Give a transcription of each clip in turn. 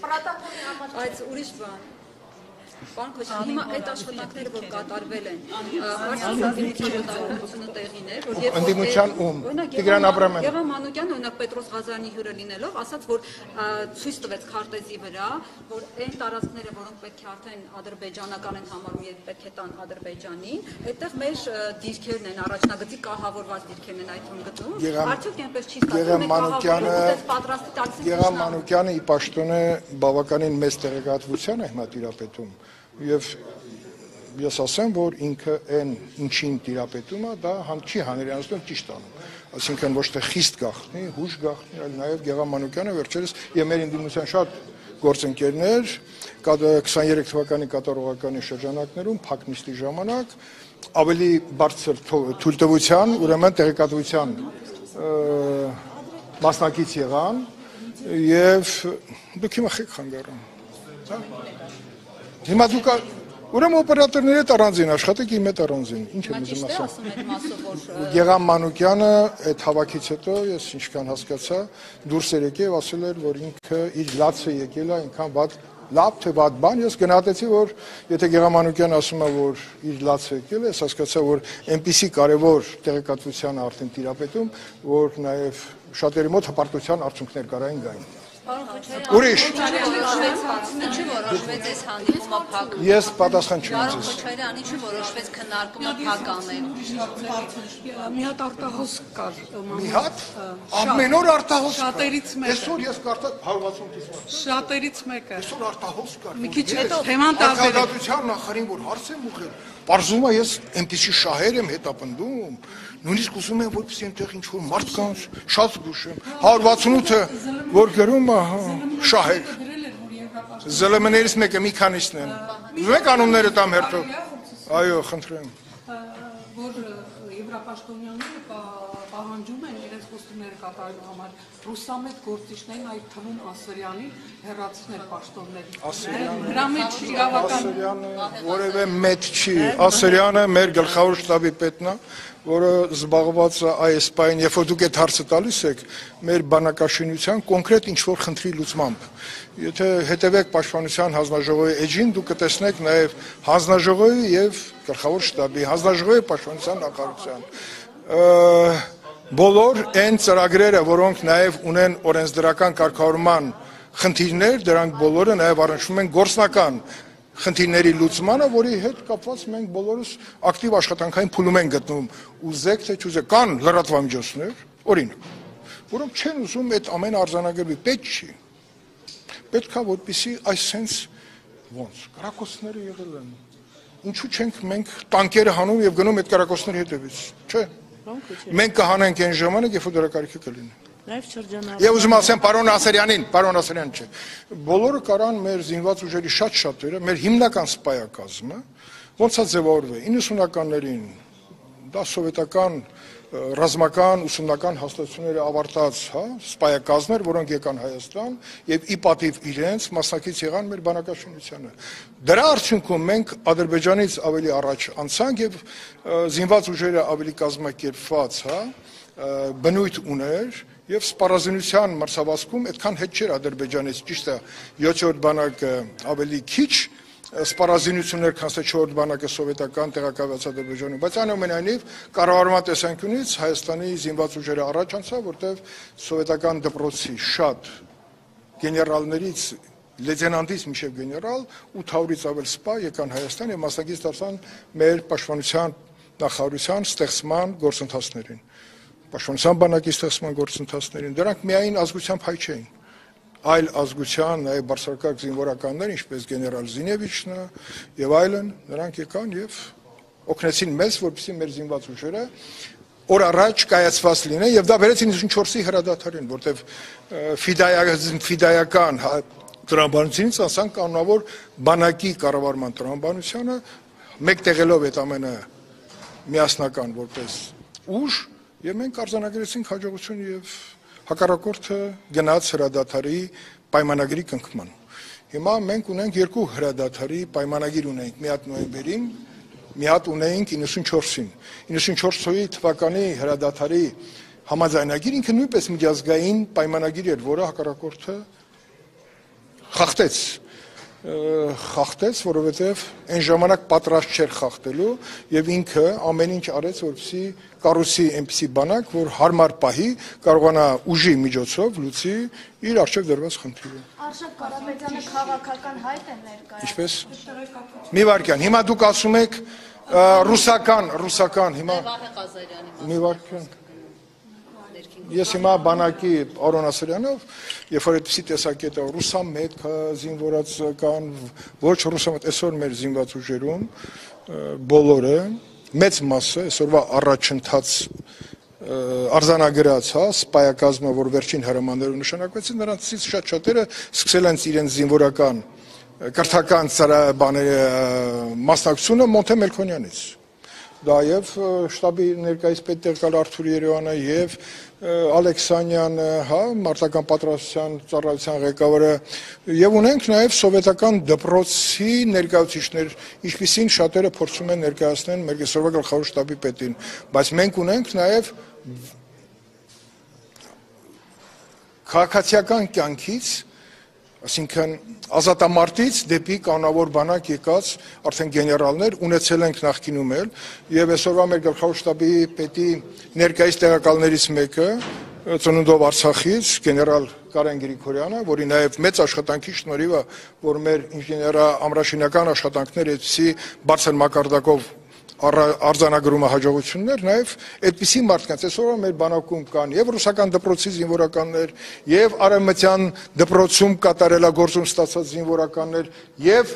Բայց ուրիշ բան։ Պարոն Քոչարյան, հիմա այդ աշխատանքները, որ կատարվել են, արդյունությունը տեղին էր, որ ընդդիմության ում Տիգրան Աբրամյանը Գևամ Մանուկյանը օրինակ Պետրոս Ղազարյանի հյուրը լինելով ասաց, որ ցույց տվեց քարտեզի վրա, որ այն տարածքները, որոնք պետք է արդեն ադրբեջանական են համարում եւ պետք է տան Ադրբեջանին, այդտեղ մեր դիրքերն են առաջնագծի կահավորված դիրքերն են այդում գտնում։ Արդյոք այնպես չի ստացվում։ Գևամ Մանուկյանը ի պաշտոն է բավականին մեծ տեղեկատվության է հիմա տիրապետում եւ ես ասեմ, որ ինքը այն ինչին տիրապետում է, դա չի հանրայնացնում ճիշտ անում։ Այսինքն ոչ թե խիստ գաղտնի, հուշ գաղտնի, այլ նաեւ Գևամ Մանուկյանը վերջերս եւ մեր ընդդիմության շատ գործընկերներ 23 թվականի կատարողականի շրջանակներում փակնիստի ժամանակ ավելի բարձր թույլտվության, ուրեմն տեղեկատվության մասնակից եղան եւ դուք հիմա խեք խանգարում։ Հիմա դուք ուրեմն օպերատորների հետ առանձին աշխատեք, իմ հետ առանձին։ Ինչ եմ ուզում ասել։ Գևամ Մանուկյանը այդ հավաքից հետո ես ինչքան հասկացա դուրս էր եկել եւ ասել էր, որ ինքը իր լացը եկել է, այնքան լավ թե վատ բան։ Ես գնահատեցի, որ եթե Գևամ Մանուկյանը ասում է, որ իր լացը եկել է, ես հասկացա, որ այնպիսի կարևոր տեղեկատվության արդեն տիրապետում, որ նաեւ շատերի մոտ հպարտության արդյունքներ կարային գային։ Ուրիշ Ես պատասխան չեմ ձեզ։ Ինչու որոշվեց քննարկումը փակ անել։ Մի հատ արտահոսք կար։ Մի հատ ամեն օր արտահոսք։ Շատերից մեկը։ Այսօր ես կարծա 160 կիսվա։ Շատերից մեկը։ Այսօր արտահոսք կար։ Մի քիչ հետո թեման տարբեր է։ Արտադրության նախարին որ հարց եմ ուղղել։ Պարզվում է ես այնպեսի շահեր եմ հետապնդում։ Նույնիսկ ուզում եմ որպեսզի այնտեղ ինչ որ մարդկանց շատ զգուշեմ 168-ը որ գրում է շահեր ԶԼՄ-ներից մեկը մի քանիսն են ուզում եք անունները տամ հերթով այո խնդրեմ որ եվրապաշտոնյաները պահանջում են իրենց խոստումները կատարելու համար ռուսամետ գործիչներին այդ թվում Ասրյանին հեռացնել պաշտոններից նրա մեջ իրավական Ասրյանը որևէ մեծ չի Ասրյանը մեր գլխավոր շտաբի պետն է որը զբաղված է այս պայն, երբ որ դուք այդ հարցը տալիս եք, մեր բանակաշինության կոնկրետ ինչ-որ խնդրի լուծմամբ։ Եթե հետևեք Պաշտպանության հանձնաժողովի էջին, դուք կտեսնեք նաև հանձնաժողովի եւ գլխավոր շտաբի, հանձնաժողովի Պաշտպանության նախարարության։ Բոլոր այն ծրագրերը, որոնք նաև ունեն օրենսդրական կարգավորման խնդիրներ, դրանք բոլորը նաև առնչվում են գործնական խնդիրների լուծմանը, որի հետ կապված մենք բոլորս ակտիվ աշխատանքային փուլում ենք գտնում, ուզեք թե չուզեք, կան լրատվամիջոցներ, օրինակ, որոնք չեն ուզում այդ ամեն արձանագրվի, պետք չի։ Պետք է որպեսզի այս sense ոնց, կրակոցները եղել են։ Ինչու չենք մենք տանկերը հանում եւ գնում այդ կրակոցների հետևից, չէ։ Մենք կհանենք այն ժամանակ, երբ որ դրա կարիքը կլինի։ Եվ ուզում ասեմ պարոն Ասրյանին չէ։ Բոլորը կարան մեր զինված ուժերի շատերը, մեր հիմնական սպայակազմը, ոնց է ձևավորվել 90-ականներին, դա սովետական ռազմական ուսումնական հաստատությունները ավարտած, սպայակազմեր, որոնք եկան Հայաստան եւ ի պատիվ իրենց մասնակից եղան մեր բանակաշինությանը։ Դրա արդյունքում մենք Ադրբեջանից ավելի առաջ անցանք եւ զինված ուժերը ավելի կազմակերպված, բնույթ ուներ Եվ սպառազինության մրցավազքում այդքան հետ չէր Ադրբեջանից, ճիշտ է, 7-րդ բանակը ավելի քիչ սպառազինություններ, քան 4-րդ բանակը սովետական տեղակայված Ադրբեջանում, բայց այնուամենայնիվ կառավարման տեսանկյունից Հայաստանի զինված ուժերը առաջ անցավ, որտեղ սովետական դպրոցի շատ գեներալներից լեյտենանտից մինչև գեներալ 800-ից ավել սպա եկան Հայաստան եւ մասնակից դարձան մեր պաշտպանության նախարարության ստեղծման գործընթացներին։ Պաշտպանության բանակի ստեղծման գործընթացներին դրանք միայն ազգությամբ հայ չէին, այլ ազգության նաև բարձրակարգ զինվորականներ, ինչպես գեներալ Զինևիչն եւ այլն, նրանք եկան եւ օգնեցին մեզ, որպեսզի մեր զինված ուժերը օր առաջ կայացված լինեն եւ դա վերեց 94-ի հրադադարին, որտեղ ֆիդայական տրամաբանությունից ասան կանոնավոր բանակի կառավարման տրամաբանությանը, մեկ տեղելով այդ ամենը միասնական որպես ուժ Եվ մենք արձանագրեցինք հաջողություն եւ հակառակորդը գնաց հրադադարի պայմանագրի կնքման։ Հիմա մենք ունենք երկու հրադադարի պայմանագիր ունենք, մի հատ նոյեմբերին, մի հատ ունենք 94-ին։ 94 թվականի հրադադարի համաձայնագիր ինքը նույնպես միջազգային պայմանագիր էր, որը հակառակորդը խախտեց, որովհետև այն ժամանակ պատրաստ չէր խախտելու եւ ինքը ամեն ինչ արեց, որպեսզի կառուցի այնպիսի բանակ, որ հարմար պահի կարողանա ուժի միջոցով լուծի իր արժեք դրված խնդիրը։ Արշակ Կարապետյանը քաղաքական հայտ է ներկայացնում։ Ինչպես։ Մի վարքյան, հիմա դուք ասում եք ռուսական, հիմա Վահե Ղազարյանի մի վարքյան։ Ես հիմա բանակի Արոն Ասրյանով, երբ որ այդպիսի տեսակետ է ռուսամետ զինվորական, ոչ ռուսամետ, այսօր մեր զինված ուժերում բոլորը մեծ մասը այսօրվա առաջընթաց արձանագրած սպայակազմը, որ վերջին հրամաններով նշանակվեցին, նրանցից շատ-շատերը սկսել են իրենց զինվորական կրթական մասնակցությունը Մոնթե Մելքոնյանից։ Դա եւ շտաբի ներկայիս պետ տեղակալ Արթուր Երևանը եւ Ալեքսանյանը, մարտական պատրաստության ծառայության ղեկավարը եւ ունենք նաեւ սովետական դպրոցի ներկայացուցիչներ, ինչպիսին շատերը փորձում են ներկայացնել մեր այսօրվա գլխավոր շտաբի պետին, բայց մենք ունենք նաեւ քաղաքացիական կյանքից, այսինքն ազատամարտից դեպի կանոնավոր բանակ եկած արդեն գեներալներ ունեցել ենք նախկինում էլ եւ այսօրվա մեր գլխավոր շտաբի պետի ներկայիս տեղակալներից մեկը ծնունդով Արցախից գեներալ Կարեն Գրիգորյանը, որի նաեւ մեծ աշխատանքի շնորհիվ է, որ մեր ինժեներամրաշինական աշխատանքները այդպիսի բարձր մակարդակով արձանագրումը հաջողություններ, նաև այդպիսի մարդկանց այսօր մեր բանակում կան եւ ռուսական դպրոցի զինվորականներ, եւ արևմտյան դպրոցում կատարելագործում ստացած զինվորականներ, եւ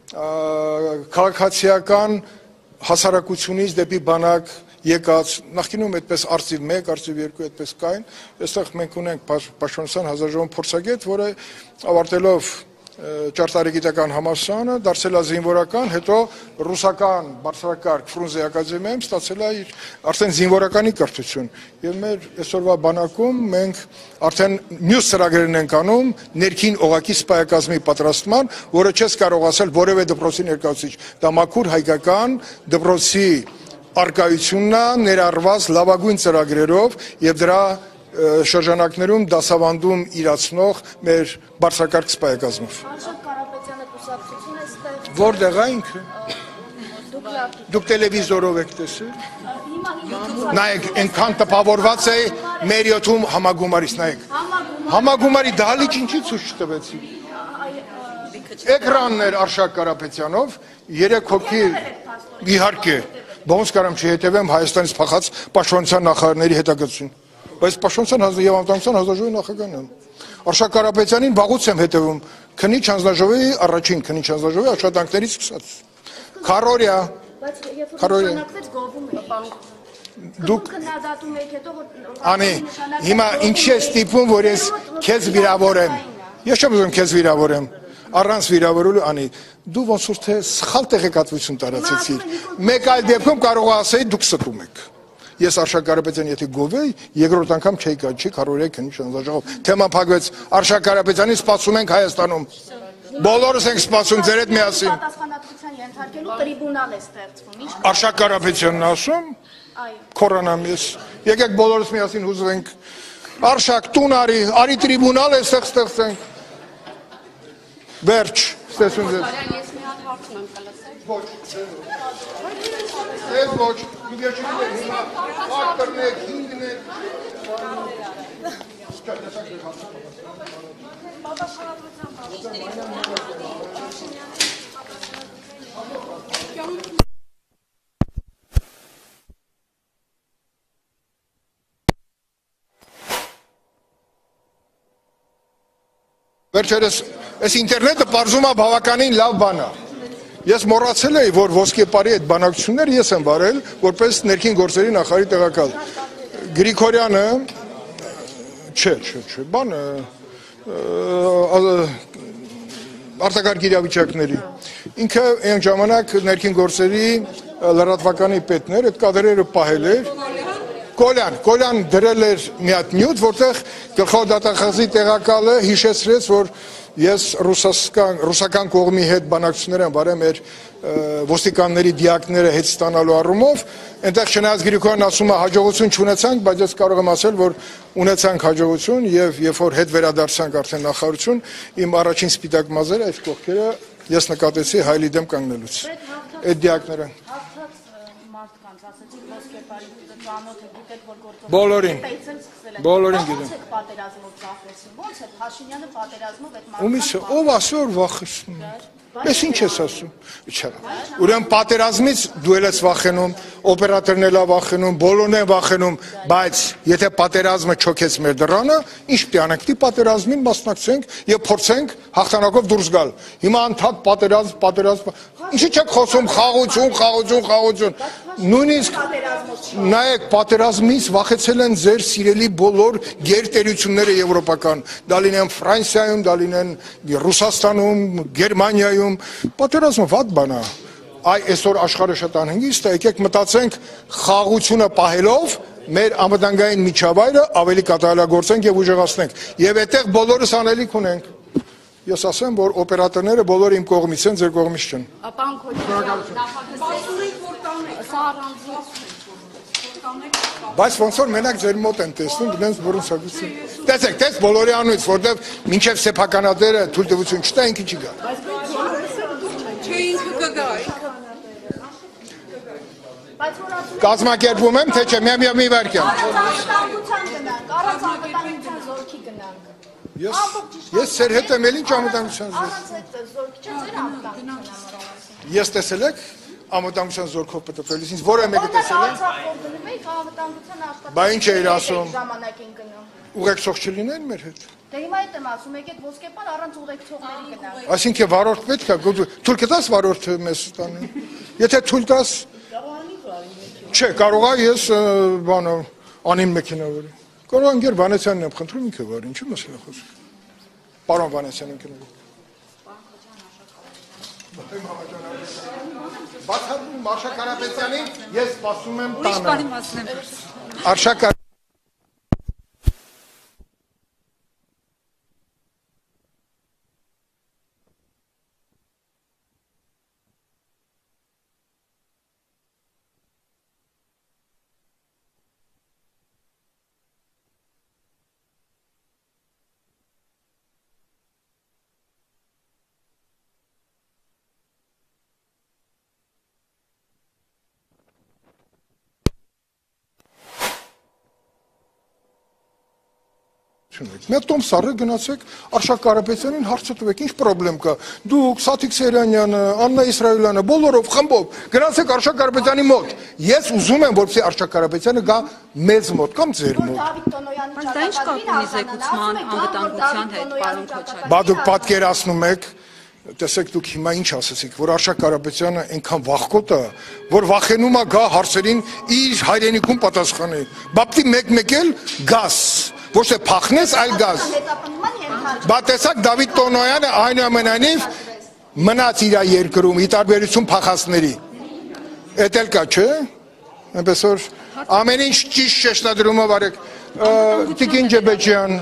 քաղաքացիական հասարակությունից դեպի բանակ եկած նախկինում այդպես արծիվ 1, արծիվ 2 այդպես կային, այստեղ մենք ունենք Պաշտպանության հանձնաժողովի փորձագետ, որը ավարտելով ճարտարագիտական համալսարանը դարձել է զինվորական, հետո ռուսական բարձրակարգ Ֆրունզե ակադեմիայում ստացել է իր արդեն զինվորականի կրթություն։ Եվ մեր այսօրվա բանակում մենք արդեն մյուս ծրագրերն ենք անում ներքին օղակի սպայակազմի պատրաստման, որը չես կարող ասել որևէ դպրոցի ներկայացուցիչ։ Դա մաքուր հայկական դպրոցի արկայությունն է ներառված լավագույն ծրագրերով եւ դրա շրջանակներում դասավանդում իրացնող մեր բարձրակարգ սպայակազմով։ Արշակ Կարապետյանը կուսակցություն է ստեղծել։ Որտեղ է ինքը։ Դուք տելևիզորով եք տեսել։ Նայեք, այնքան տպավորված է Մերիոթում համագումարից, նայեք։ Համագումարի դահլիճ ինչի ցույց չտվեցի։ Էկրաններ Արշակ Կարապետյանով 3 հոգի իհարկե, ոնց կարամ չհետևեմ Հայաստանից փախած պաշտպանության նախարարների հետագծություն։ Բայց Պաշտպանության եւ անվտանգության հանձնաժողովի նախագահն եմ։ Արշակ Կարապետյանին վաղուց եմ հետևում քննիչ հանձնաժողովի առաջին քննիչ հանձնաժողովի աշխատանքներից սկսած։ Քարորիա։ Բայց երբ որ նշանակվեց գովում եք։ Դուք քննադատում եք հետո որ Անի, հիմա ինչի է ստիպում, որ ես քեզ վիրավորեմ։ Ես չեմ ուզում քեզ վիրավորեմ։ Առանց վիրավորելու անի, դու ոնց որ թե սխալ տեղեկատվություն տարածեցիր։ Մեկ այլ դեպքում կարող ասեի դուք ստում եք։ Ես Արշակ Կարապետյան եթե գովեի, երկրորդ անգամ չէի գա, չի քարորիա քննիչ հանձնաժողով։ Թեման փակվեց, Արշակ Կարապետյանին սպասում ենք Հայաստանում։ Բոլորս ենք սպասում ձեր հետ միասին։ Պատասխանատվության ենթարկելու տրիբունալ է ստեղծվում։ Արշակ Կարապետյանն ասում։ Այո։ Կորոնամ ես։ Եկեք բոլորս միասին հուզվենք։ Արշակ տուն արի տրիբունալ է ստեղծենք։ Վերջ, ստեսուն ձեզ։ Ես մի հատ հարցում եմ կլսել։ Ոչ։ Ես ոչ, միգերջում եք հիմա ակտորնեք, հինգնեք։ Վերջերս, այս ինտերնետը պարզում է բավականին լավ բան է։ Ես մոռացել էի, որ ոսկեպարի այդ բանակցությունները ես եմ վարել, որպես ներքին գործերի նախարարի տեղակալ։ Գրիգորյանը, չէ, բանը, արտակարգ իրավիճակների։ Ինքը այն ժամանակ ներքին գործերի լրատվականի պետն էր, այդ կադրերը պահել էր։ Կոլյան դրել էր մի հատ նյութ, որտեղ գլխավոր դատախազի տեղակալը հիշեցրեց, որ Ես ռուսական կողմի հետ բանակցություններ եմ վարել մեր ոստիկանների դիակները հետ ստանալու առումով, այնտեղ չնայած Գրիգորյանն ասում է հաջողություն չունեցանք, բայց ես կարող եմ ասել, որ ունեցանք հաջողություն եւ երբ որ հետ վերադարձանք արդեն նախարարություն, իմ առաջին սպիտակ մազերը այս կողքերը ես նկատեցի հայլի դեմ կանգնելուց։ Այդ դիակները մարդկանց ասեցիք ոսկեպարի ծանոթը գիտեք որ գործող Բոլորին գիտեմ։ Ո՞նց է պատերազմով ծախվեցին։ Ո՞նց է Փաշինյանը պատերազմով այդ Ումից ով ասի որ վախեցնում։ Ես ինչ ես ասում։ Չէ։ Ուրեմն պատերազմից դու ես վախենում, օպերատորն էլ է վախենում, բոլորն են վախենում, բայց եթե պատերազմը չոքեց մեր դռանը, ինչ պիտի անենք, պիտի պատերազմին մասնակցենք եւ փորձենք հաղթանակով դուրս գալ։ Հիմա անդադ պատերազմ, ինչի՞ չեք խոսում խաղություն։ Նույնիսկ նայեք պատերազմից վախեցել են ձեր սիրելի բոլոր գերտերությունները եվրոպական, դա լինեն Ֆրանսիայում, դա լինեն Ռուսաստանում, Գերմանիայում, պատերազմը վատ բան է։ Այսօր աշխարհը շատ անհանգիստ է, եկեք մտածենք խաղությունը պահելով մեր անվտանգային միջավայրը ավելի կատարելագործենք եւ ուժեղացնենք։ Եվ այդտեղ բոլորս անելիք ունենք։ Ես ասեմ, որ օպերատորները բոլորը իմ կողմից են, ձեր կողմից չեն։ Պարոն Քոչարյան, Բայց ոնց որ մենակ ձեր մոտ են տեսնում, դրանց որոնցակցություն։ Տեսեք, բոլորի անունից, որտեվ մինչև սեփականատերը թույլտվություն չտա, ինքը չի գա։ Կազմակերպում եմ, թե չէ, մի վարքյան։ Առանց անվտանգության զորքի գնանք։ Ես ձեր հետ եմ էլ ինչ անվտանգության զորք։ Առանց այդ զորքի չէ ձեր անվտանգության։ Ես տեսել եք անվտանգության զորքով պատրաստելիս, ինձ որը մեկը տեսել է։ Բա ինչ էիր ասում։ Ժամանակին գնում։ Ուղեկցող չլինեն մեր հետ։ Դե հիմա այդ եմ ասում, եկեք ոսկեպար առանց ուղեկցողների գնանք։ Այսինքն վարորդ պետք է, թույլ կտաս վարորդը մեզ տանի։ Եթե թույլ տաս, չէ, կարող է ես բանը անիմ մեքենա վարի։ Կարող եմ Գեր Վանեսյանն եմ խնդրում ինքը վարի, ինչու՞ մասն է խոսքը։ Պարոն Վանեսյանն կնա։ Բացառում Արշակ Կարապետյանին ես սպասում եմ տանը։ Ուրիշ բանի մասին եմ։ Արշակ Մի հատ տոմ սառը գնացեք Արշակ Կարապետյանին հարցը տվեք, ինչ պրոբլեմ կա։ Դուք Սաթիկ Սեյրանյանը, Աննա Իսրայելյանը, բոլորով խմբով գնացեք Արշակ Կարապետյանի մոտ։ Ես ուզում եմ, որպեսզի Արշակ Կարապետյանը գա մեզ մոտ կամ ձեր մոտ։ Դա ինչ կապ ունի զեկուցման անվտանգության հետ, պարոն Քոչարյան։ Բա դուք պատկերացնում եք, տեսեք դուք հիմա ինչ ասացիք, որ Արշակ Կարապետյանը այնքան վախկոտ է, որ վախենում է գա հարցերին իր հայրենիքում պատասխանի։ Բա պիտի մեկ-մեկ էլ գաս։ Ոչ թե փախնես, այլ գազ։ Բա տեսակ Դավիթ Տոնոյանը այնուամենայնիվ մնաց իր երկրում, ի տարբերություն փախածների։ Էդ էլ կա, չէ՞։ Այնպես որ ամեն ինչ ճիշտ շեշտադրումով արեք։ Տիկին Ջեբեջյան,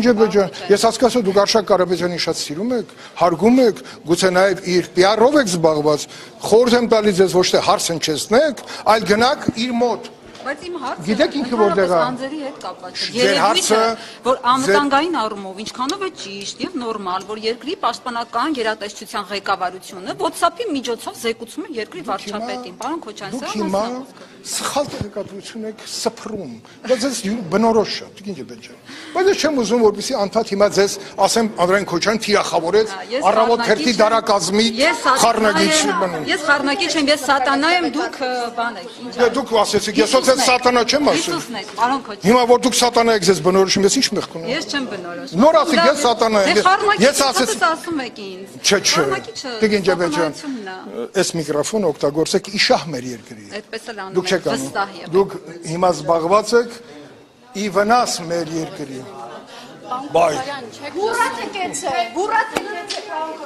ես հասկացա դուք Արշակ Կարապետյանին շատ սիրում եք, հարգում եք, գուցե նաև իր PR-ով եք զբաղված։ Խորհուրդ եմ տալիս ձեզ ոչ թե հարց հնչեցնեք, այլ գնաք իր մոտ։ Բայց իմ հարցը Գիտեք ինքը որտեղ է։ անձերի հետ կապված է։ Երևույթը, որ անվտանգային առումով ինչքանով է ճիշտ եւ նորմալ, որ երկրի պաշտպանական գերատեսչության ղեկավարությունը WhatsApp-ի միջոցով զեկուցում է երկրի վարչապետին, պարոն Քոչարյան, Դուք հիմա սխալ տեղեկատվություն եք սփռում։ Դա ձեզ բնորոշ է, տիկին Ջեբեջյան։ Բայց ես չեմ ուզում, որպեսզի անդադ հիմա ձեզ ասեմ Անդրեան Քոչարյան թիրախավորեց առավոտ թերթի դարակազմի խառնագիչ բնում։ Ես խառնագիչ եմ, ես սատանա եմ, դուք բան եք։ Դե դուք ասեցիք, ես ոնց սատանա չեմ ասում։ Հիսուսն եք, պարոն Քոչարյան։ Հիմա որ դուք սատանա եք ձեզ բնորոշում, ես ինչ մեղք ունեմ։ Ես չեմ բնորոշում։ Նոր ասեք, ես սատանա եմ։ Ես ասեցի ասում եք ինձ։ Չէ։ Տիկին Ջեբեջյան, այս միկրոֆոնը օգտագործեք իշահ մեր երկրի։ Այդպես էլ անում Դուք չեք անում։ Դուք հիմա զբաղված եք ի վնաս մեր երկրի։ Բայ։ Հուրատ եկեցե, հուրատ եկեցե,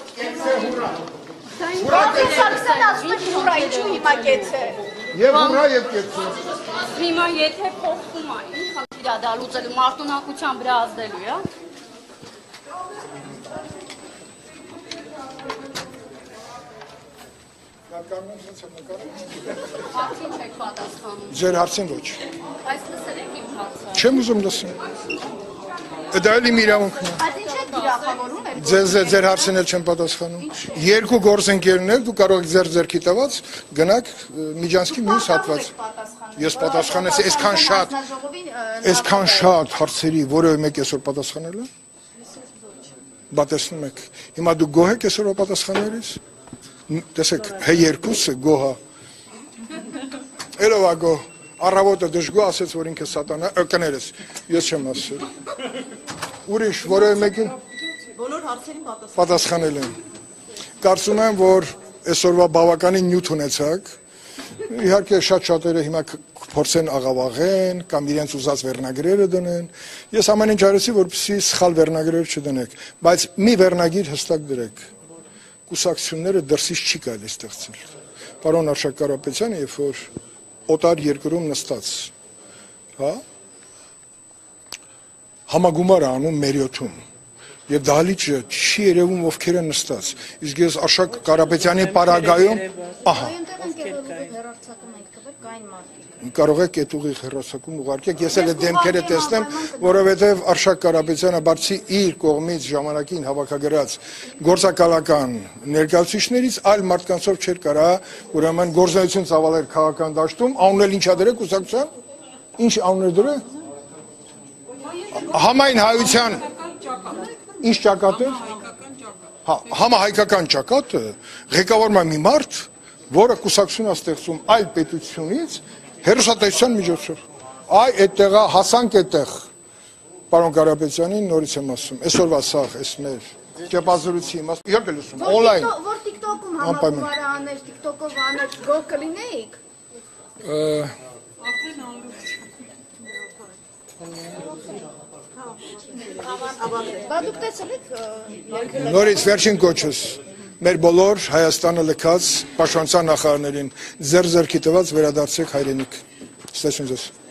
հուրատ եկեցե, ասում եք հուրա, ինչու հիմա կեցե։ Եվ հուրա և կեցե։ Հիմա եթե փոխվում է, ինչ խնդիր է դա լուծելու, մարտունակության վրա ազդելու է։ Հարցին չեք պատասխանում։ Ձեր հարցին ոչ։ Բայց լսեք իմ հարցը։ Չեմ ուզում լսեմ։ Դա էլի իմ իրավունքն է։ Բայց ինչ եք դիրախավորում եք։ Ձեր հարցին էլ չեմ պատասխանում։ Երկու գործընկերներ դու կարող եք ձեր ձեռքի տված գնաք Միջանցքի մյուս հատված։ Ես պատասխանեցի այսքան շատ հարցերի, որևէ մեկ այսօր պատասխանել է։ Բա տեսնում եք, հիմա դու գոհ եք այսօրվա պատասխաններից։ Տեսեք, երկուսը գոհ է։ Էլով է գոհ։ Առավոտը դժգոհ ասեց, որ ինքը սատանա, կներես, ես չեմ ասել։ Ուրիշ, որևէ մեկին Բոլոր հարցերին պատասխանել են։ Կարծում եմ, որ այսօրվա բավականին նյութ ունեցաք։ Իհարկե շատ շատերը հիմա փորձեն աղավաղեն կամ իրենց ուզած վերնագրերը դնեն։ Ես ամեն ինչ արեցի, որպեսզի սխալ վերնագրեր չդնեք, բայց մի վերնագիր հստակ դրեք։ Կուսակցությունները դրսից չի կարելի ստեղծել։ Պարոն Արշակ Կարապետյանը, երբ որ օտար երկրում նստած, հա, համագումար է անում Մերիոթում։ Եվ դահլիճը չի երևում ովքեր են նստած։ Իսկ ես Արշակ Կարապետյանի պարագայում, ահա, կարող եք այդ ուղիղ հեռարձակում ուղարկեք, ես էլ այդ դեմքերը տեսնեմ, որովհետև Արշակ Կարապետյանը բացի իր կողմից ժամանակին հավաքագրած գործակալական ներկայացուցիչներից այլ մարդկանցով չէր կարա, ուրեմն գործունեություն ծավալել քաղաքական դաշտում, անունել ինչա դրեք կուսակցության, ինչ անուներ դրեք, համայն հայության, ինչ ճակատ էր, համահայկական ճակատը, ղեկավարում է մի մարդ, որը կուսակցություն է ստեղծում այլ պետությունից, հեռուստատեսության միջոցով։ Այ այդտեղա հասանք այդտեղ, պարոն Կարապետյանին նորից եմ ասում, այսօրվա սաղ, այս մեր ճեպազրույցի իմաստ, իհարկե լսում, օնլայն։ Որ TikTok-ում համագումար աներ, TikTok-ով աներ, գոհ կլինեիք։ Բա դուք տեսել եք Նորից վերջին կոչս մեր բոլոր Հայաստանը լքած պաշտպանության նախարարներին ձեր ձեռքի տված վերադարձեք հայրենիք։ Ստեսուն ձեզ։